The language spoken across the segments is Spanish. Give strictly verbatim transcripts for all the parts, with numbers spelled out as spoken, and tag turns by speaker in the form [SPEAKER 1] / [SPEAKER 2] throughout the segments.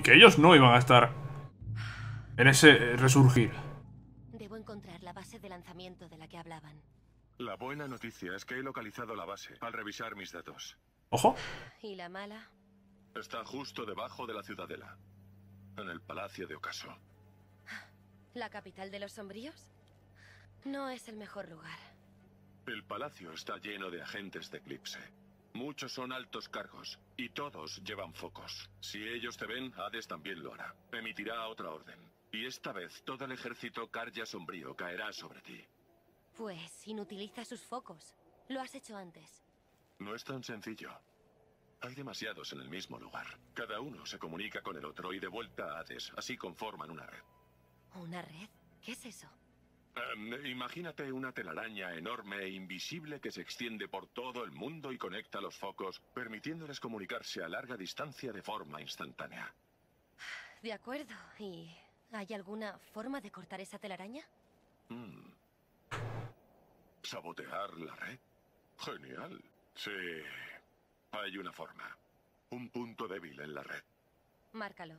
[SPEAKER 1] que ellos no iban a estar en ese eh, resurgir.
[SPEAKER 2] Debo encontrar la base de lanzamiento de la que hablaban.
[SPEAKER 3] La buena noticia es que he localizado la base al revisar mis datos.
[SPEAKER 1] Ojo.
[SPEAKER 2] ¿Y la mala?
[SPEAKER 3] Está justo debajo de la ciudadela, en el Palacio de Ocaso.
[SPEAKER 2] ¿La capital de los sombríos? No es el mejor lugar.
[SPEAKER 3] El palacio está lleno de agentes de Eclipse. Muchos son altos cargos, y todos llevan focos. Si ellos te ven, Hades también lo hará. Emitirá otra orden. Y esta vez todo el ejército Carja Sombrío caerá sobre ti.
[SPEAKER 2] Pues inutiliza sus focos. Lo has hecho antes.
[SPEAKER 3] No es tan sencillo. Hay demasiados en el mismo lugar. Cada uno se comunica con el otro y de vuelta a Hades. Así conforman una red.
[SPEAKER 2] ¿Una red? ¿Qué es eso?
[SPEAKER 3] Um, imagínate una telaraña enorme e invisible que se extiende por todo el mundo y conecta los focos, permitiéndoles comunicarse a larga distancia de forma instantánea.
[SPEAKER 2] De acuerdo. ¿Y hay alguna forma de cortar esa telaraña?
[SPEAKER 3] Hmm. ¿Sabotear la red? Genial. Sí. Hay una forma. Un punto débil en la red.
[SPEAKER 2] Márcalo.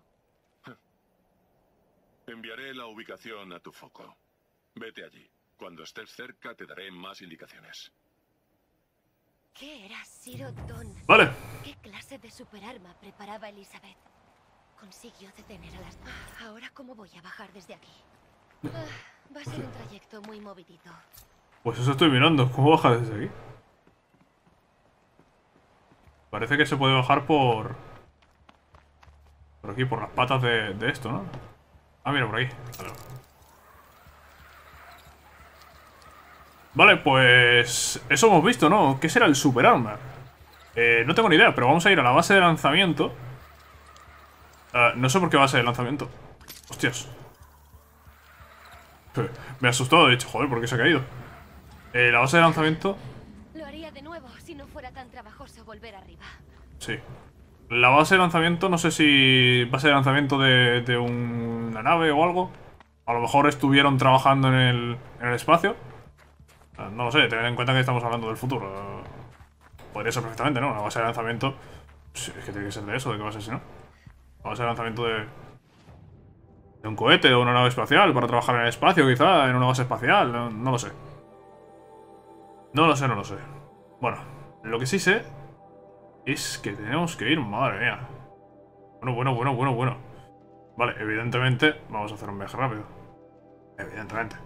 [SPEAKER 3] Enviaré la ubicación a tu foco. Vete allí. Cuando estés cerca te daré más indicaciones.
[SPEAKER 2] ¿Qué era Zero Dawn?
[SPEAKER 1] Vale.
[SPEAKER 2] ¿Qué clase de superarma preparaba Elizabeth? Consiguió detener a las... Ah, ¿ahora cómo voy a bajar desde aquí? Ah, va a ser un trayecto muy movidito.
[SPEAKER 1] Pues eso estoy mirando. ¿Cómo baja desde aquí? Parece que se puede bajar por... Por aquí, por las patas de, de esto, ¿no? Ah, mira, por aquí. Vale. Vale, pues... Eso hemos visto, ¿no? ¿Qué será el superarma? Eh, no tengo ni idea, pero vamos a ir a la base de lanzamiento. Uh, no sé por qué base de lanzamiento. Hostias. Me ha asustado, he dicho, joder, ¿por qué se ha caído? Eh, la base de lanzamiento...
[SPEAKER 2] Lo haría de nuevo si no fuera tan trabajoso volver arriba.
[SPEAKER 1] Sí. La base de lanzamiento, no sé si... Base de lanzamiento de, de una nave o algo. A lo mejor estuvieron trabajando en el, en el espacio. No lo sé, tened en cuenta que estamos hablando del futuro. Podría ser perfectamente, ¿no? Una base de lanzamiento... Sí, es que tiene que ser de eso, ¿de qué va a ser si no? Una base de lanzamiento de... De un cohete o una nave espacial para trabajar en el espacio, quizá, en una base espacial. No, no lo sé. No lo sé, no lo sé. Bueno, lo que sí sé es que tenemos que ir, madre mía. Bueno, bueno, bueno, bueno, bueno. Vale, evidentemente vamos a hacer un viaje rápido. Evidentemente.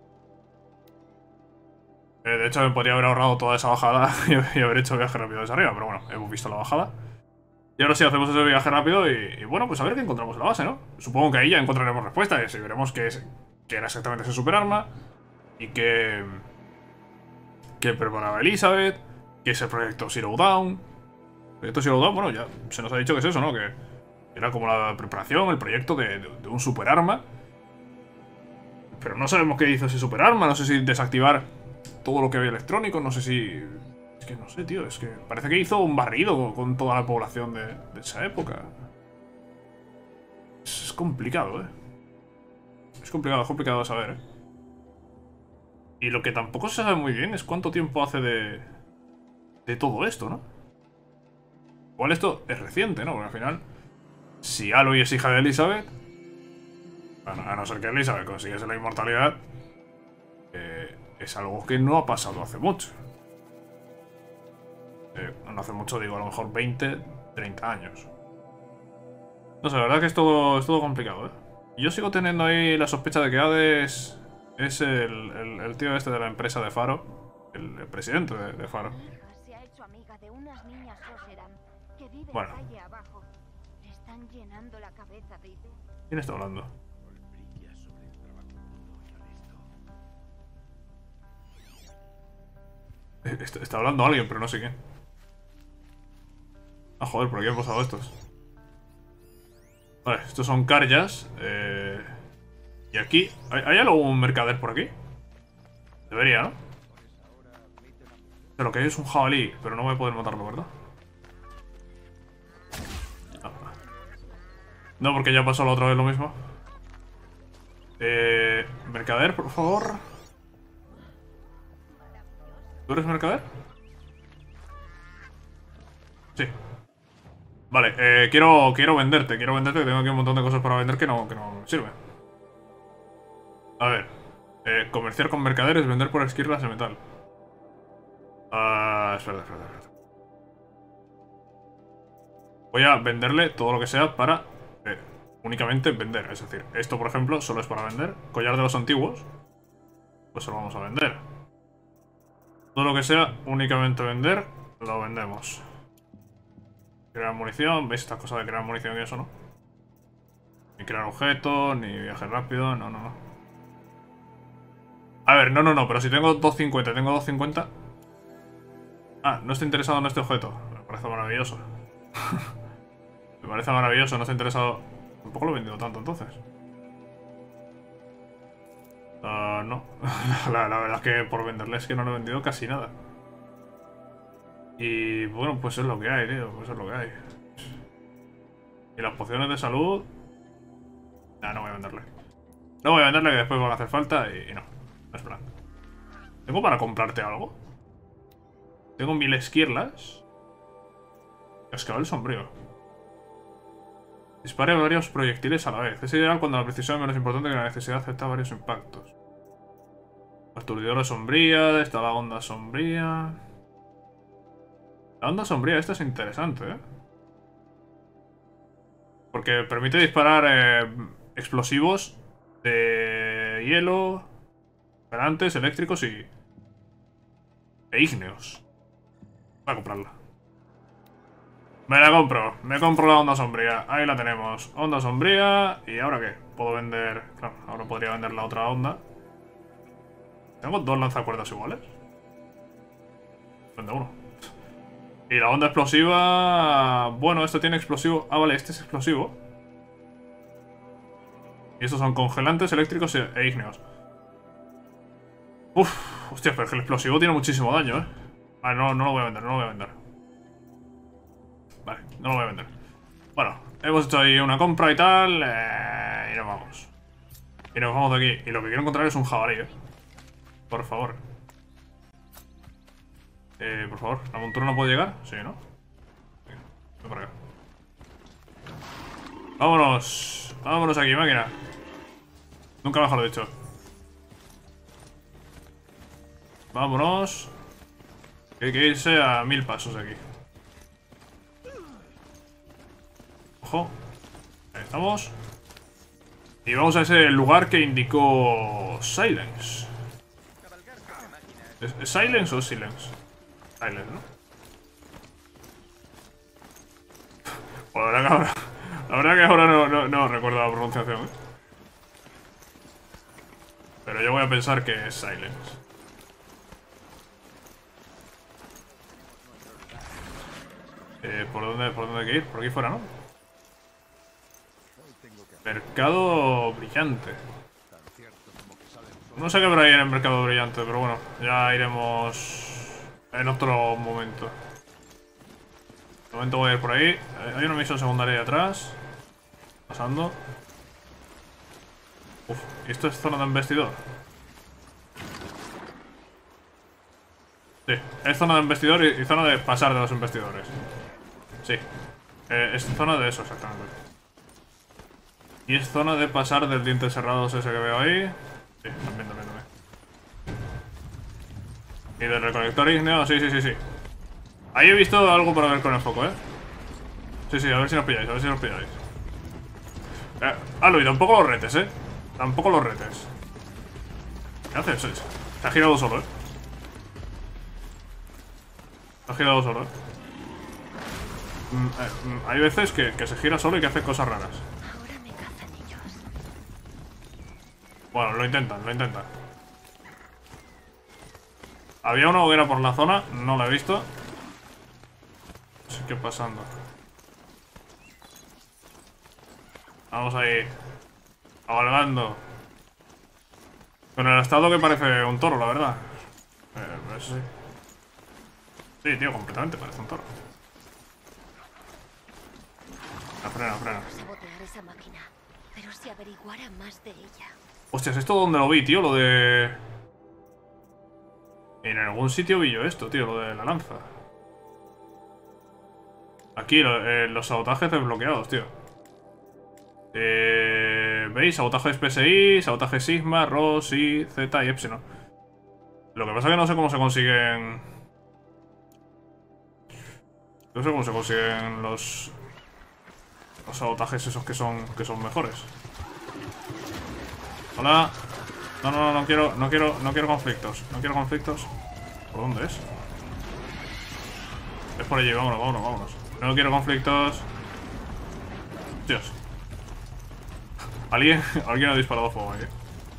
[SPEAKER 1] Eh, de hecho, me podría haber ahorrado toda esa bajada y, y haber hecho viaje rápido desde arriba. Pero bueno, hemos visto la bajada. Y ahora sí hacemos ese viaje rápido y, y bueno, pues a ver qué encontramos en la base, ¿no? Supongo que ahí ya encontraremos respuestas y veremos qué, es, qué era exactamente ese superarma. Y qué... qué preparaba Elizabeth. Qué es el proyecto Zero Dawn. El proyecto Zero Dawn, bueno, ya se nos ha dicho que es eso, ¿no? Que era como la preparación, el proyecto de, de, de un superarma. Pero no sabemos qué hizo ese superarma. No sé si desactivar todo lo que había electrónico. No sé si... Es que no sé, tío. Es que parece que hizo un barrido con toda la población de, de esa época. Es, es complicado, ¿eh? Es complicado, es complicado de saber, ¿eh? Y lo que tampoco se sabe muy bien es cuánto tiempo hace de... de todo esto, ¿no? Igual esto es reciente, ¿no? Porque al final... Si Aloy es hija de Elizabeth... Bueno, a no ser que Elizabeth consiguiese la inmortalidad... Eh, es algo que no ha pasado hace mucho. Eh, no hace mucho, digo, a lo mejor veinte, treinta años. No sé, la verdad que es todo, es todo complicado, ¿eh? Y yo sigo teniendo ahí la sospecha de que Hades es el, el, el tío este de la empresa de Faro. El, el presidente de, de Faro.
[SPEAKER 4] Se ha hecho amiga de unas niñas Oseram que viven
[SPEAKER 1] Bueno.
[SPEAKER 4] calle abajo. Le están llenando la cabeza de ideas.
[SPEAKER 1] ¿Quién está hablando? Eh, Está, está hablando alguien, pero no sé quién. Ah, joder, por aquí han pasado estos. Vale, estos son Carjas. Eh... Y aquí... ¿Hay, ¿Hay algún mercader por aquí? Debería, ¿no? Pero lo que hay es un jabalí, pero no voy a poder matarlo, ¿verdad? Ah. No, porque ya pasó la otra vez lo mismo. Eh... Mercader, por favor. ¿Tú eres mercader? Sí. Vale, eh, quiero, quiero venderte, quiero venderte, que tengo aquí un montón de cosas para vender que no, que no sirven. A ver, eh, comerciar con mercaderes, vender por esquirlas de metal. Ah, espera, espera, espera. Voy a venderle todo lo que sea para eh, únicamente vender. Es decir, esto por ejemplo solo es para vender. Collar de los antiguos, pues se lo vamos a vender. Todo lo que sea únicamente vender, lo vendemos. Crear munición, ¿veis estas cosas de crear munición y eso, no? Ni crear objetos, ni viaje rápido, no, no, no. A ver, no, no, no, pero si tengo doscientos cincuenta, tengo doscientos cincuenta. Ah, no estoy interesado en este objeto. Me parece maravilloso. Me parece maravilloso, no estoy interesado. Tampoco lo he vendido tanto entonces. Uh, no. la, la verdad es que por venderle es que no lo he vendido casi nada. Y bueno, pues es lo que hay, tío. Pues es lo que hay. Y las pociones de salud. Nah, no voy a venderle. No voy a venderle, que después van a hacer falta y, y no. No es plan. ¿Tengo para comprarte algo? Tengo mil esquirlas. Cascabel sombrío. Dispare varios proyectiles a la vez. Es ideal cuando la precisión es menos importante que la necesidad de aceptar varios impactos. Aturdidora sombría. Está la onda sombría. La onda sombría, esta es interesante, ¿eh? Porque permite disparar eh, explosivos de hielo, perantes, eléctricos y... e ígneos. Voy a comprarla. Me la compro. Me compro la onda sombría. Ahí la tenemos. Onda sombría. ¿Y ahora qué? Puedo vender... Claro, ahora podría vender la otra onda. ¿Tengo dos lanzacuerdas iguales? Vende uno. Y la onda explosiva... Bueno, esto tiene explosivo... Ah, vale, este es explosivo. Y estos son congelantes, eléctricos e, e ígneos. Uf, hostia, pero es que el explosivo tiene muchísimo daño, ¿eh? Vale, no, no lo voy a vender, no lo voy a vender. Vale, no lo voy a vender. Bueno, hemos hecho ahí una compra y tal. Eh, y nos vamos. Y nos vamos de aquí. Y lo que quiero encontrar es un jabalí, ¿eh? Por favor. Eh, por favor, ¿la montura no puede llegar? Sí, ¿no? Voy para acá. Vámonos. Vámonos aquí, máquina. Nunca mejor dicho. Vámonos. Que hay que irse a mil pasos de aquí. Ojo. Ahí estamos. Y vamos a ese lugar que indicó Silence. ¿Es, ¿es Silence o Silence? Silence, ¿no? Bueno, la verdad que ahora, la verdad que ahora no, no, no recuerdo la pronunciación, ¿eh? Pero yo voy a pensar que es Silence. Eh, ¿por dónde, ¿Por dónde hay que ir? Por aquí fuera, ¿no? Mercado brillante. No sé qué habrá ahí en el mercado brillante, pero bueno, ya iremos en otro momento. De momento voy a ir por ahí. Hay una misión secundaria ahí atrás. Pasando. Uf, ¿y esto es zona de embestidor? Sí, es zona de embestidor y, y zona de pasar de los embestidores. Sí, eh, es zona de eso exactamente. Y es zona de pasar del diente cerrados ese que veo ahí. Sí, también, también, también. Y del recolector ígneo, sí, sí, sí, sí. Ahí he visto algo para ver con el foco, ¿eh? Sí, sí, a ver si nos pilláis, a ver si nos pilláis. Eh, Aloy, tampoco los retes, ¿eh? Tampoco los retes. ¿Qué haces? Se ha girado solo, ¿eh? Se ha girado solo, ¿eh? Mm, eh, mm, hay veces que, que se gira solo y que hace cosas raras.
[SPEAKER 2] Ahora me cazan ellos.
[SPEAKER 1] Bueno, lo intentan, lo intentan. Había una hoguera por la zona, no la he visto. No sé qué pasando. Vamos ahí. Cabalgando. Con el estado que parece un toro, la verdad. Eh, eso sí. Sí, tío, completamente parece un toro. No, frena, frena.
[SPEAKER 2] Sabotear esa máquina, pero si averiguara más de ella.
[SPEAKER 1] Hostias, ¿esto dónde lo vi, tío? Lo de... En algún sitio vi yo esto, tío, lo de la lanza. Aquí, lo, eh, los sabotajes desbloqueados, tío. Eh, ¿Veis? Sabotajes P S I, sabotaje Sigma, Ross, I, Z y Epsilon. Lo que pasa es que no sé cómo se consiguen... No sé cómo se consiguen los... Los sabotajes esos que son, que son mejores. Hola. No, no, no, no quiero, no quiero, no quiero conflictos. No quiero conflictos. ¿Por dónde es? Es por allí, vámonos, vámonos, vámonos. No quiero conflictos. Dios. Alguien, alguien ha disparado fuego ahí.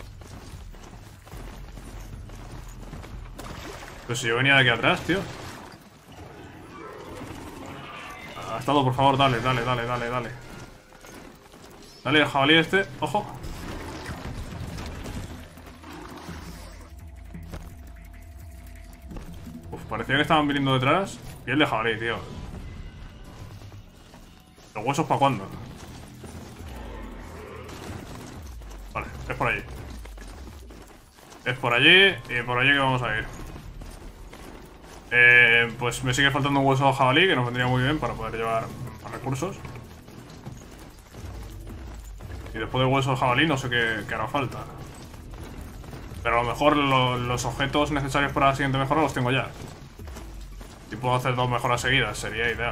[SPEAKER 1] Pues si yo venía de aquí atrás, tío. Ha estado, por favor, dale, dale, dale, dale, dale. Dale, el jabalí este, ojo. Uf, parecía que estaban viniendo detrás. Piel de jabalí, tío. ¿Los huesos para cuándo? Vale, es por allí. Es por allí y por allí que vamos a ir. Eh, pues me sigue faltando un hueso de jabalí que nos vendría muy bien para poder llevar más recursos. Y después del hueso de jabalí no sé qué, qué hará falta. Pero a lo mejor lo, los objetos necesarios para la siguiente mejora los tengo ya. Si puedo hacer dos mejoras seguidas, sería ideal.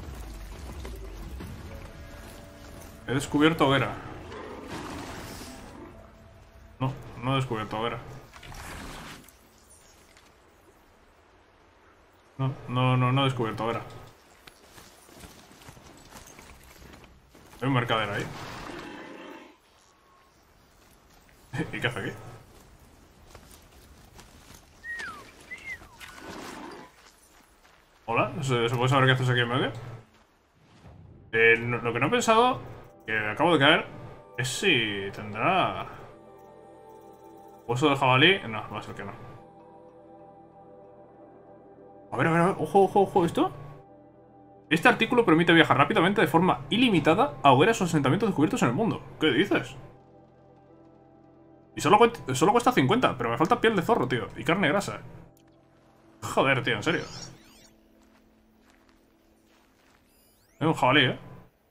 [SPEAKER 1] He descubierto hoguera. No, no he descubierto hoguera. No, no, no, no he descubierto hoguera. Hay un mercader ahí. ¿Y qué hace aquí? Hola, ¿se, ¿se puede saber qué haces aquí en medio? Eh, no, lo que no he pensado, que acabo de caer, es si tendrá... ¿Hueso de jabalí? No, va a ser que no. A ver, a ver, a ver, ojo, ojo, ojo, ¿esto? Este artículo permite viajar rápidamente de forma ilimitada a hogueras o asentamientos descubiertos en el mundo. ¿Qué dices? Y solo, solo cuesta cincuenta, pero me falta piel de zorro, tío. Y carne grasa. Joder, tío, en serio. Es un jabalí, ¿eh?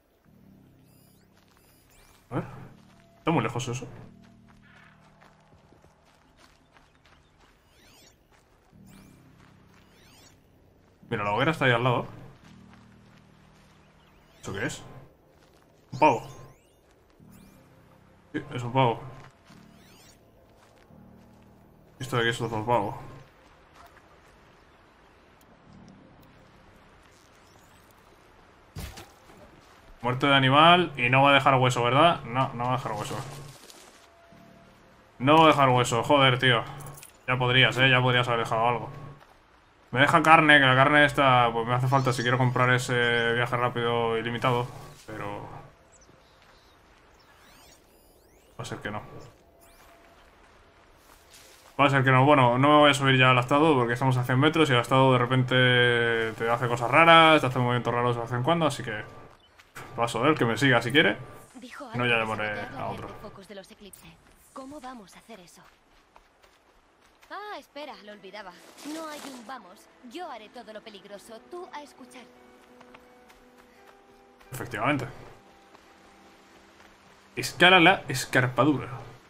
[SPEAKER 1] A ver. Está muy lejos eso. Mira, la hoguera está ahí al lado. ¿Eso qué es? Un pavo. Sí, es un pavo. Esto de aquí es otro pavo. Muerte de animal y no va a dejar hueso, ¿verdad? No, no va a dejar hueso. No va a dejar hueso, joder, tío. Ya podrías, ¿eh? Ya podrías haber dejado algo. Me deja carne, que la carne esta pues me hace falta si quiero comprar ese viaje rápido ilimitado. Pero... va a ser que no. Va a ser que no. Bueno, no me voy a subir ya al astado porque estamos a cien metros y el astado de repente te hace cosas raras, te hace movimientos raros de vez en cuando, así que... paso de él, que me siga si quiere. No, ya llamaré a otro.
[SPEAKER 2] De los Eclipse. ¿Cómo vamos a hacer eso? Ah, espera, lo olvidaba. No hay un vamos. Yo haré todo lo peligroso. Tú a escuchar.
[SPEAKER 1] Efectivamente. Escala la escarpadura.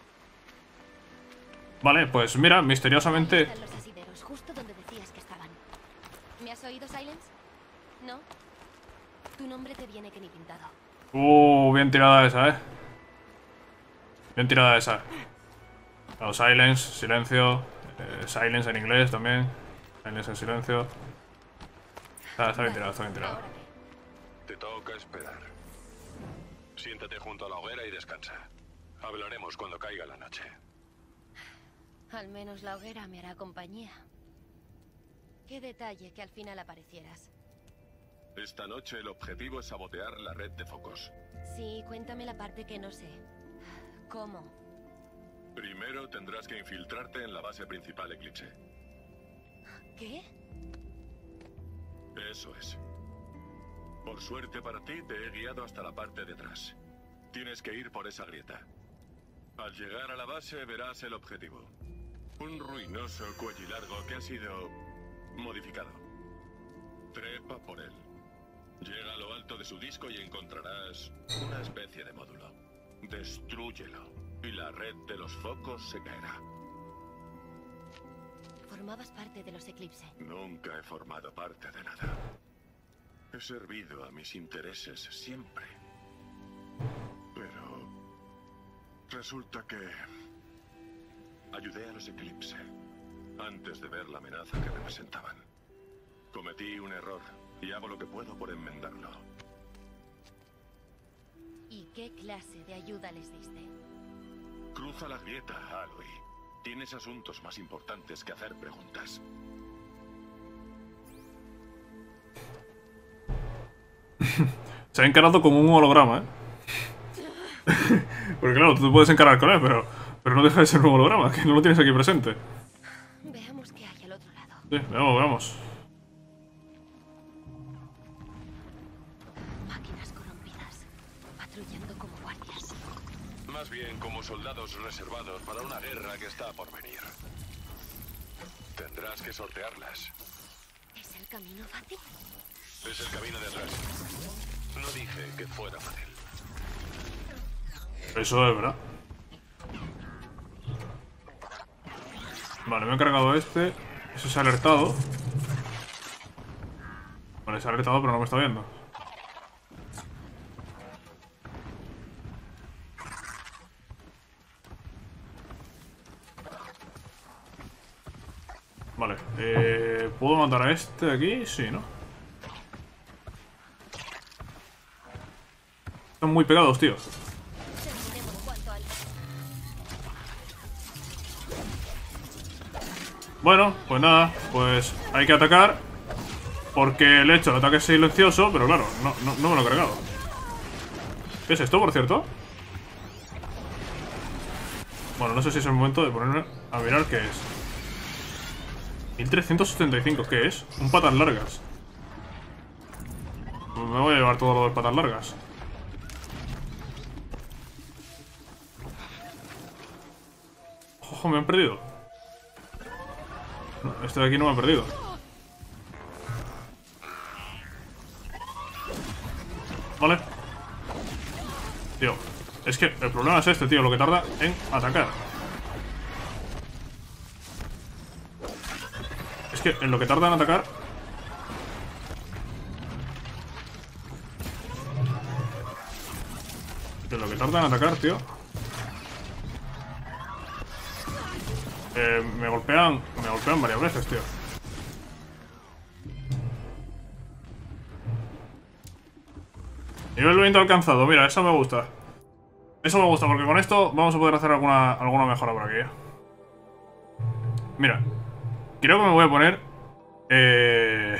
[SPEAKER 1] Vale, pues mira, misteriosamente...
[SPEAKER 2] Ahí están los asideros, justo donde decías que estaban. ¿Me has oído, Silence? ¿No? Tu nombre te viene que ni pintado.
[SPEAKER 1] Uh, bien tirada esa, eh. Bien tirada esa. Claro, silence, silencio. Eh, silence en inglés también. Silence en silencio. Está, está bien tirado, está bien tirado.
[SPEAKER 3] Te toca esperar. Siéntate junto a la hoguera y descansa. Hablaremos cuando caiga la noche.
[SPEAKER 2] Al menos la hoguera me hará compañía. Qué detalle que al final aparecieras.
[SPEAKER 3] Esta noche el objetivo es sabotear la red de focos.
[SPEAKER 2] Sí, cuéntame la parte que no sé. ¿Cómo?
[SPEAKER 3] Primero tendrás que infiltrarte en la base principal Eclipse.
[SPEAKER 2] ¿Qué?
[SPEAKER 3] Eso es. Por suerte para ti, te he guiado hasta la parte de atrás. Tienes que ir por esa grieta. Al llegar a la base verás el objetivo. Un ruinoso cuellilargo que ha sido modificado. Trepa por él. Llega a lo alto de su disco y encontrarás una especie de módulo. Destrúyelo y la red de los focos se caerá.
[SPEAKER 2] Formabas parte de los Eclipse.
[SPEAKER 3] Nunca he formado parte de nada. He servido a mis intereses siempre. Pero resulta que ayudé a los Eclipse antes de ver la amenaza que representaban. Cometí un error y hago lo que puedo por enmendarlo.
[SPEAKER 2] ¿Y qué clase de ayuda les diste?
[SPEAKER 3] Cruza la grieta, Aloy. Tienes asuntos más importantes que hacer preguntas.
[SPEAKER 1] Se ha encarado como un holograma, ¿eh? Porque claro, tú te puedes encarar con él, pero, pero no deja de ser un holograma, que no lo tienes aquí presente.
[SPEAKER 2] Veamos qué hay al otro lado.
[SPEAKER 1] Sí, veamos, veamos.
[SPEAKER 2] Máquinas corrompidas, patrullando como guardias.
[SPEAKER 3] Más bien como soldados reservados para una guerra que está por venir. Tendrás que sortearlas.
[SPEAKER 2] ¿Es el camino fácil?
[SPEAKER 3] Es el camino de atrás. No dije que fuera fácil.
[SPEAKER 1] Eso es verdad. Vale, me he cargado este. Ese se ha alertado. Vale, se ha alertado, pero no me está viendo. Vale, eh, ¿puedo matar a este de aquí? Sí, ¿no? Están muy pegados, tío.
[SPEAKER 2] Terminemos cuanto al...
[SPEAKER 1] Bueno, pues nada, pues hay que atacar. Porque el hecho, el ataque es silencioso, pero claro, no, no, no me lo he cargado. ¿Qué es esto, por cierto? Bueno, no sé si es el momento de ponerme a mirar qué es. mil trescientos setenta y cinco, ¿qué es? Un patas largas. Pues me voy a llevar todo lo de patas largas. Ojo, me han perdido. No, este de aquí no me ha perdido. Vale. Tío, es que el problema es este, tío, lo que tarda en atacar. Es que en lo que tarda en atacar... En lo que tarda en atacar, tío... Eh, me golpean... Me golpean varias veces, tío. Nivel veinte alcanzado, mira, eso me gusta. Eso me gusta, porque con esto vamos a poder hacer alguna, alguna mejora por aquí, ¿eh? Mira, creo que me voy a poner... Eh...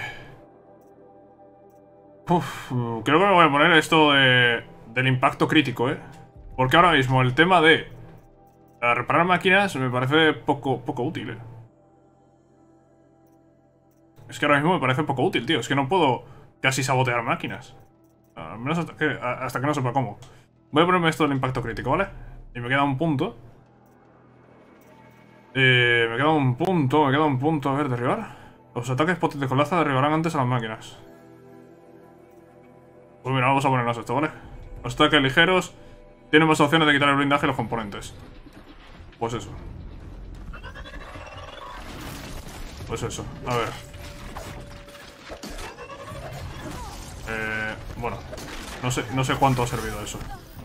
[SPEAKER 1] Uf, creo que me voy a poner esto de, del impacto crítico, ¿eh? Porque ahora mismo el tema de eh, reparar máquinas me parece poco, poco útil, ¿eh? Es que ahora mismo me parece poco útil, tío. Es que no puedo casi sabotear máquinas. Al menos hasta que, hasta que no sepa cómo. Voy a ponerme esto del impacto crítico, ¿vale? Y me queda un punto. Eh, me queda un punto, me queda un punto. A ver, derribar. Los ataques potentes con laza derribarán antes a las máquinas. Pues mira, vamos a ponernos esto, ¿vale? Los ataques ligeros tienen más opciones de quitar el blindaje y los componentes. Pues eso. Pues eso, a ver. Eh, bueno, no sé, no sé cuánto ha servido eso.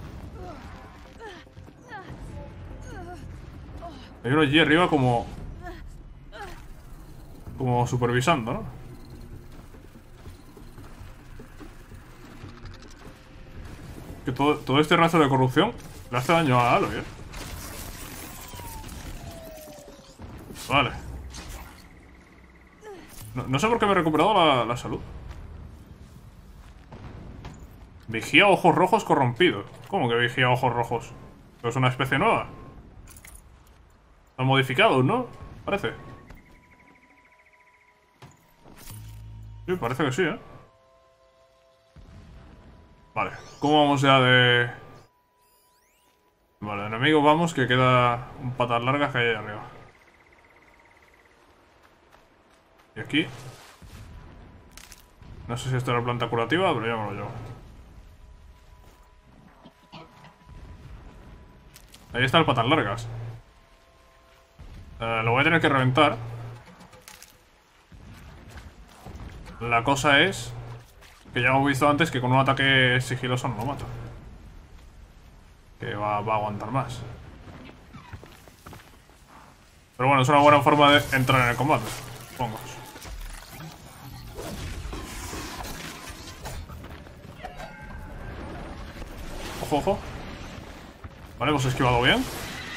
[SPEAKER 1] Hay uno allí arriba como... Como supervisando, ¿no? Que todo, todo este rastro de corrupción le hace daño a Aloy, ¿eh? Vale. No, no sé por qué me he recuperado la, la salud. Vigía ojos rojos corrompido. ¿Cómo que vigía ojos rojos? ¿Pero es una especie nueva? Están modificados, ¿no? Parece. Sí, parece que sí, ¿eh? Vale, ¿cómo vamos ya de...? Vale, enemigo, vamos, que queda un patas largas que hay ahí arriba. Y aquí. No sé si esto era planta curativa, pero ya me lo llevo. Ahí está el patas largas. Eh, lo voy a tener que reventar. La cosa es que ya hemos visto antes que con un ataque sigiloso no lo mata. Que va, va a aguantar más. Pero bueno, es una buena forma de entrar en el combate, supongo. Ojo, ojo. Vale, hemos esquivado bien.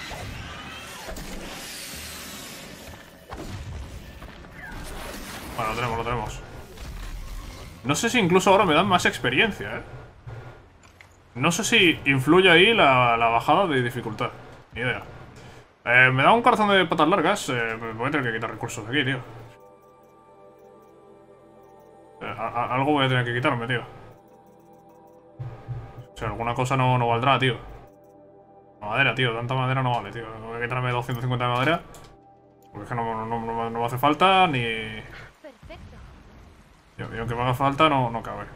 [SPEAKER 1] Bueno, lo tenemos, lo tenemos. No sé si incluso ahora me dan más experiencia, ¿eh? No sé si influye ahí la, la bajada de dificultad. Ni idea. Eh, me da un corazón de patas largas. Eh, me voy a tener que quitar recursos aquí, tío. Eh, a, a, algo voy a tener que quitarme, tío. O sea, alguna cosa no, no valdrá, tío. Madera, tío. Tanta madera no vale, tío. Voy a quitarme doscientos cincuenta de madera. Porque es que no, no, no, no me hace falta ni...
[SPEAKER 2] Perfecto.
[SPEAKER 1] Y, y aunque me haga falta, no, no cabe.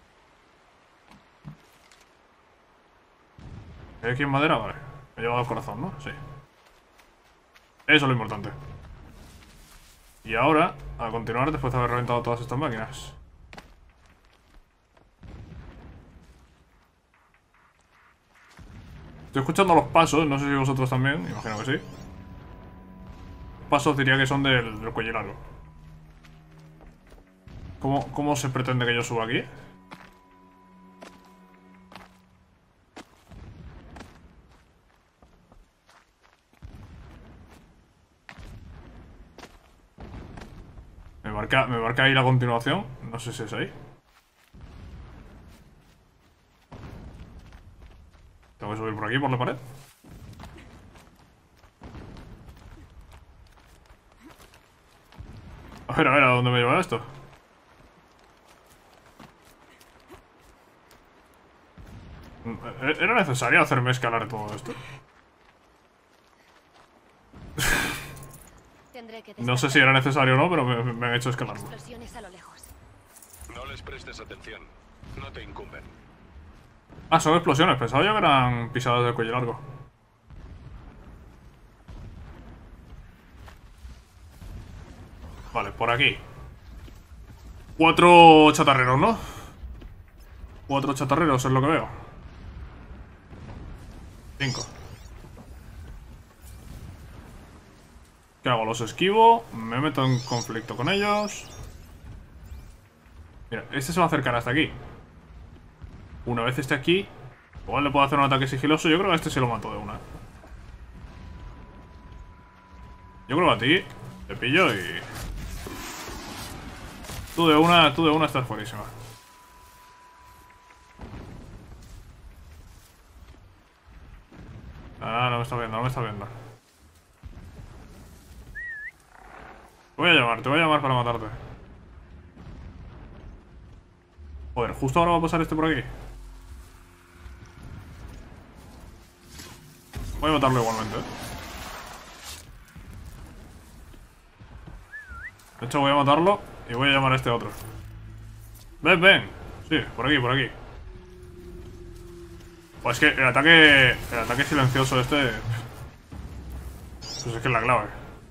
[SPEAKER 1] ¿Hay aquí en madera? Vale. Me he llevado el corazón, ¿no? Sí. Eso es lo importante. Y ahora, a continuar después de haber reventado todas estas máquinas. Estoy escuchando los pasos, no sé si vosotros también, imagino que sí. Los pasos diría que son del, del cuello largo. ¿Cómo, ¿Cómo se pretende que yo suba aquí? Me marca, me marca ahí la continuación. No sé si es ahí. Tengo que subir por aquí, por la pared. A ver, a ver, ¿a dónde me lleva esto? ¿Era necesario hacerme escalar todo esto?
[SPEAKER 2] Tendré que
[SPEAKER 1] No sé si era necesario o no, pero me, me han hecho escalarlo.
[SPEAKER 2] explosiones a lo lejos.
[SPEAKER 3] No les prestes atención. No te incumben.
[SPEAKER 1] Ah, son explosiones. Pensaba yo que eran pisadas del cuello largo. Vale, por aquí. Cuatro chatarreros, ¿no? Cuatro chatarreros es lo que veo. Cinco. ¿Qué hago? Los esquivo. Me meto en conflicto con ellos. Mira, este se va a acercar hasta aquí. Una vez esté aquí, igual le puedo hacer un ataque sigiloso. Yo creo que a este se lo mato de una. Yo creo que a ti te pillo y... Tú de una, tú de una estás fuerísima. Ah, no me está viendo, no me está viendo. Te voy a llamar, te voy a llamar para matarte. Joder, justo ahora va a pasar este por aquí. Voy a matarlo igualmente, ¿eh? De hecho voy a matarlo y voy a llamar a este otro. Ven, ven. Sí, por aquí, por aquí. Pues es que el ataque... El ataque silencioso este... Pues es que es la clave.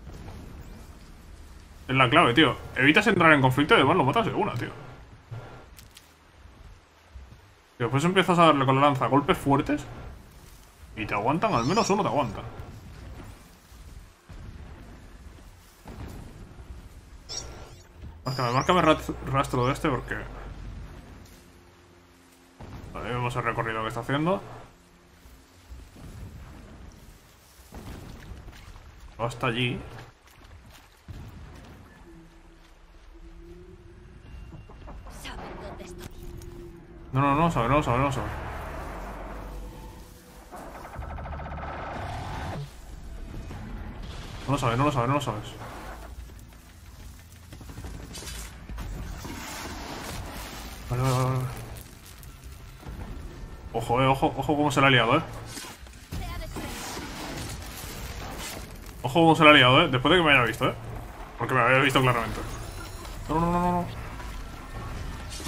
[SPEAKER 1] Es la clave, tío. Evitas entrar en conflicto y además lo matas de una, tío. Y después empiezas a darle con la lanza golpes fuertes y te aguantan, al menos uno te aguanta. Márcame, márcame rastro de este porque... Vale, vemos el recorrido que está haciendo. Va hasta allí.
[SPEAKER 2] Saben dónde estoy.
[SPEAKER 1] No, no, no, sabe, no, sabe, no, sabe. No lo sabe, no lo sabe, no lo sabes. Vale, vale, vale, vale. Ojo, eh, ojo, ojo cómo se le ha liado, eh. Ojo cómo se le ha liado, eh. Después de que me haya visto, eh. Porque me había visto claramente. No, no, no, no, no.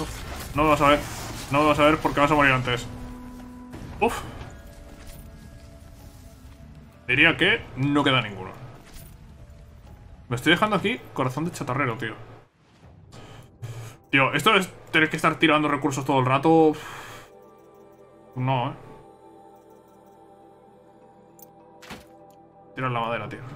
[SPEAKER 1] No me vas a ver. No me vas a ver porque vas a morir antes. Uf. Diría que no queda ninguno. Me estoy dejando aquí corazón de chatarrero, tío. Tío, esto es tener que estar tirando recursos todo el rato. No, eh. Tirar la madera, tío.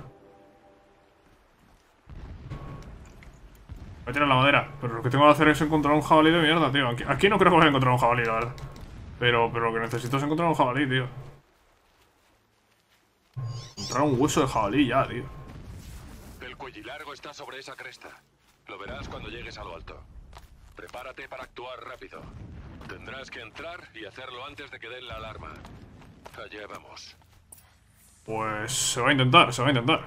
[SPEAKER 1] Voy a tirar la madera. Pero lo que tengo que hacer es encontrar un jabalí de mierda, tío. Aquí, aquí no creo que vaya a encontrar un jabalí, la verdad. Pero, pero lo que necesito es encontrar un jabalí, tío. Encontrar un hueso de jabalí ya, tío.
[SPEAKER 3] El cuellilargo está sobre esa cresta. Lo verás cuando llegues a lo alto. Prepárate para actuar rápido. Tendrás que entrar y hacerlo antes de que den la alarma. Allá vamos.
[SPEAKER 1] Pues se va a intentar, se va a intentar.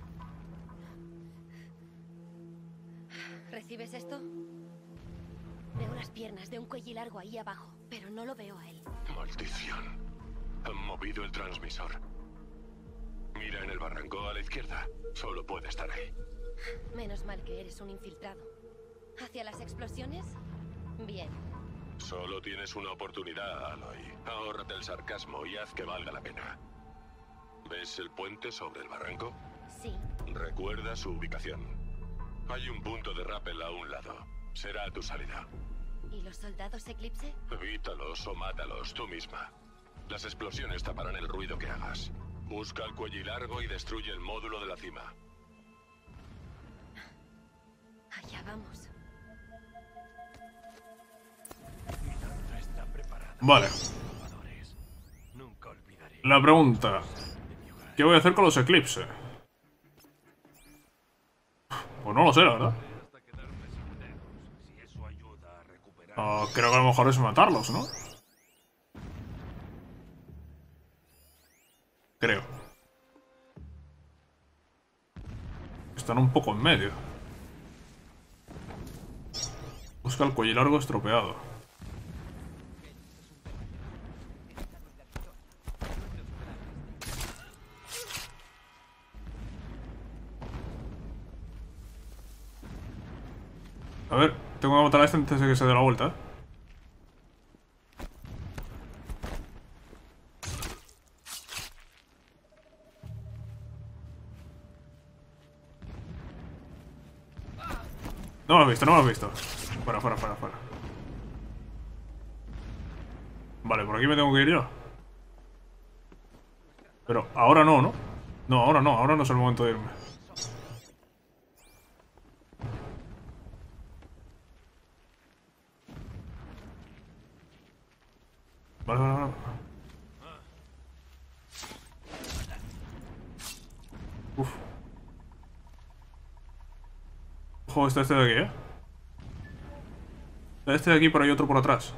[SPEAKER 2] ¿Recibes esto? Veo las piernas de un cuellilargo ahí abajo, pero no lo veo a él.
[SPEAKER 3] Maldición. Han movido el transmisor. Mira en el barranco a la izquierda. Solo puede estar ahí.
[SPEAKER 2] Menos mal que eres un infiltrado. ¿Hacia las explosiones? Bien.
[SPEAKER 3] Solo tienes una oportunidad, Aloy. Ahórrate el sarcasmo y haz que valga la pena. ¿Ves el puente sobre el barranco?
[SPEAKER 2] Sí.
[SPEAKER 3] Recuerda su ubicación. Hay un punto de rappel a un lado. Será tu salida.
[SPEAKER 2] ¿Y los soldados Eclipse?
[SPEAKER 3] Evítalos o mátalos tú misma. Las explosiones taparán el ruido que hagas. Busca el cuellilargo y destruye el módulo de la cima.
[SPEAKER 2] Allá vamos.
[SPEAKER 1] Vale. La pregunta: ¿qué voy a hacer con los Eclipse? Pues no lo sé, la verdad. Uh, creo que a lo mejor es matarlos, ¿no? Creo. Están un poco en medio. Busca el cuello largo estropeado. A ver, tengo que matar a este antes de que se dé la vuelta, ¿eh? No me has visto, no me has visto. Fuera, fuera, fuera, fuera. Vale, por aquí me tengo que ir yo. Pero ahora no, ¿no? No, ahora no, ahora no es el momento de irme. Vale, vale, vale. Uf. Ojo, está este de aquí, ¿eh? Este de aquí, pero hay otro por atrás.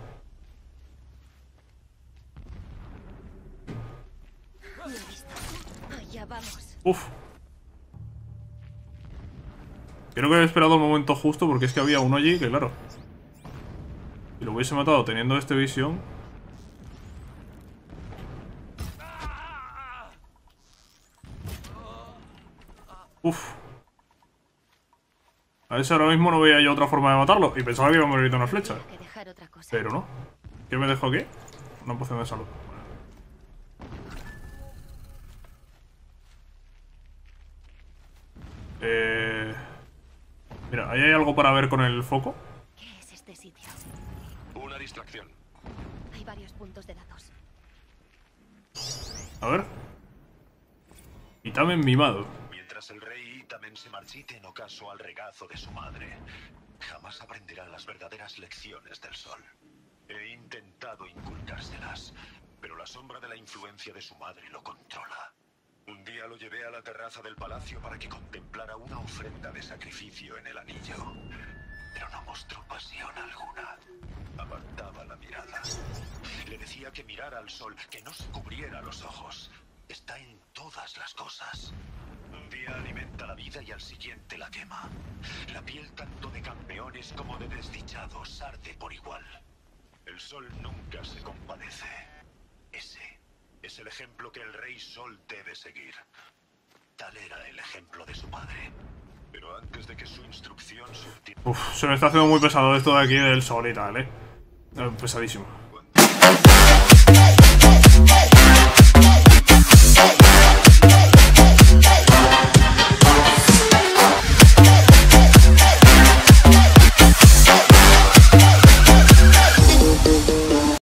[SPEAKER 2] Lo he visto. Allá vamos.
[SPEAKER 1] Uf. Creo que he esperado el momento justo porque es que había uno allí que, claro, si lo hubiese matado teniendo este visión. Uf. A ver si ahora mismo no veía yo otra forma de matarlo. Y pensaba que iba a morir de una flecha.
[SPEAKER 2] Que dejar otra cosa.
[SPEAKER 1] Pero no. ¿Qué me dejo aquí? Una poción de salud. Eh... Mira, ahí hay algo para ver con el foco.
[SPEAKER 2] ¿Qué es este sitio?
[SPEAKER 3] Una distracción.
[SPEAKER 2] Hay varios puntos de datos.
[SPEAKER 1] A ver. Itamen mimado.
[SPEAKER 5] Mientras el rey Itamen se marchite en ocaso al regazo de su madre, jamás aprenderá las verdaderas lecciones del sol. He intentado inculcárselas, pero la sombra de la influencia de su madre lo controla. Un día lo llevé a la terraza del palacio para que contemplara una ofrenda de sacrificio en el anillo, pero no mostró pasión alguna. Apartaba la mirada. Le decía que mirara al sol, que no se cubriera los ojos. Está en todas las cosas. Un día alimenta la vida y al siguiente la quema. La piel tanto de campeones como de desdichados arde por igual. El sol nunca se compadece. Ese es el ejemplo que el rey Sol debe seguir. Tal era el ejemplo de su padre. Pero antes de que su instrucción surtiera...
[SPEAKER 1] Uf, se me está haciendo muy pesado esto de aquí del sol y tal, eh. Eh, pesadísimo.